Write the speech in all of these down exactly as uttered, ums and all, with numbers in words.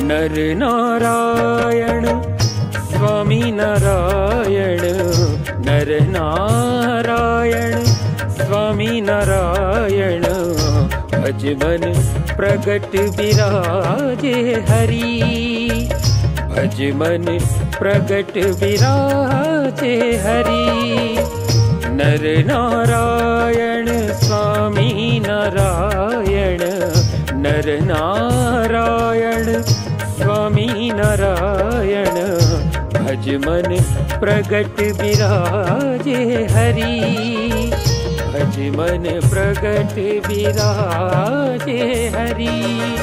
नर नारायण स्वामी नारायण, नर नारायण स्वामी नारायण। भज मन प्रगट विराजे हरि, भज मन प्रगट विराजे हरि। नर नारायण स्वामी नारायण, नर नारायण स्वामी नारायण। भज मन प्रगट विराजे हरि, भज मन प्रगट विराजे हरि।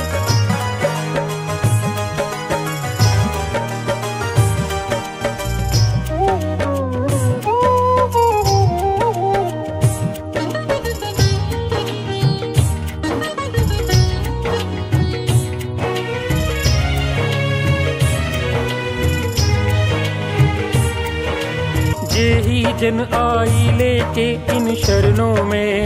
जेहि जन आई लेके इन शरणों में,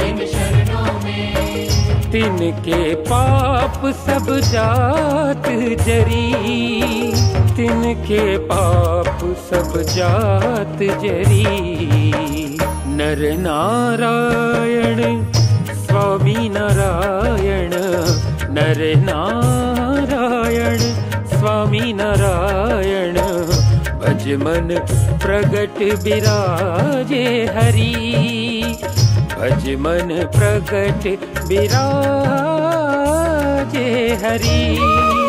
तिनके पाप सब जात जरी, तिनके पाप सब जात जरी। नर नारायण स्वामी नारायण, नर नारायण स्वामी नारायण। भज मन प्रगट विराजे हरि, भज मन प्रगट विराजे हरि।